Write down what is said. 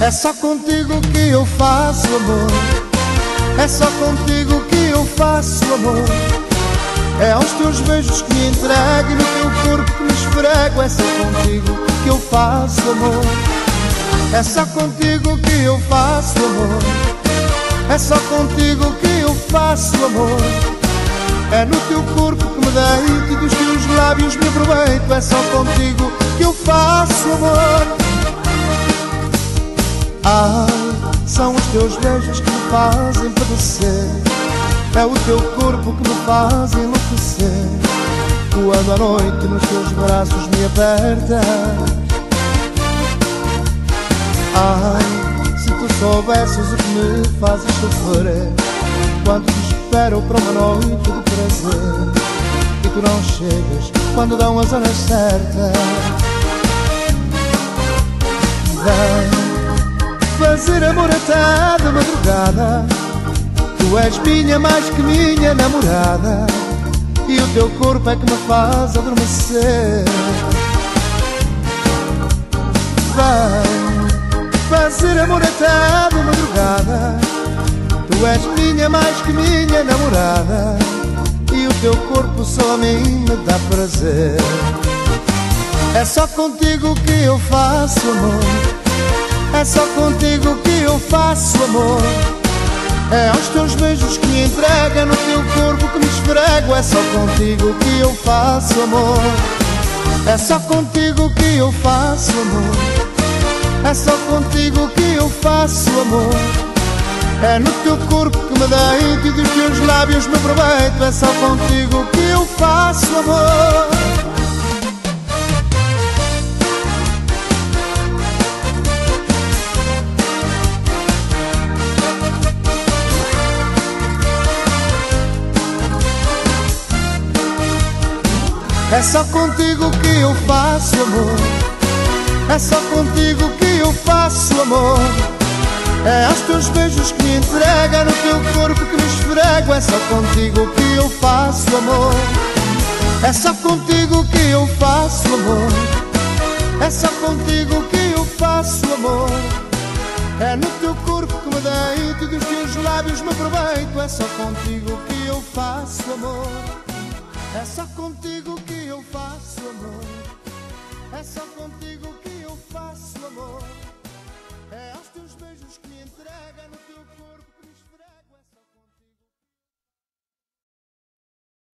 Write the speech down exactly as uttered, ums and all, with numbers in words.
É só contigo que eu faço amor, é só contigo que eu faço amor. É aos teus beijos que me entrego e no teu corpo que me esfrego. É só contigo que eu faço amor, é só contigo que eu faço amor. É só contigo que eu faço amor. É no teu corpo que me deito e dos teus lábios me aproveito. É só contigo que eu faço amor. Ai, são os teus beijos que me fazem padecer, é o teu corpo que me faz enlouquecer. Quando à noite nos teus braços me apertas. Ai, se tu soubesses o que me fazes sofrer, quando te espero para uma noite de prazer e tu não chegas quando dão as horas certas. Vem fazer amor até de madrugada, tu és minha mais que minha namorada, e o teu corpo é que me faz adormecer. Vem fazer amor até de madrugada, tu és minha mais que minha namorada, e o teu corpo só a mim me dá prazer. É só contigo que eu faço amor, é só contigo que eu faço amor. É aos teus beijos que me entrega, no teu corpo que me esfrego. É só contigo que eu faço amor, é só contigo que eu faço amor. É só contigo que eu faço amor. É no teu corpo que me deito e dos teus lábios me aproveito. É só contigo que eu faço amor. É só contigo que eu faço amor, é só contigo que eu faço amor. É aos teus beijos que me entrega, no teu corpo que me esfrego. É só contigo que eu faço amor, é só contigo que eu faço amor. É só contigo que eu faço amor. É no teu corpo que me deito e dos teus lábios me aproveito. É só contigo que eu faço amor, é só contigo que eu faço amor. É só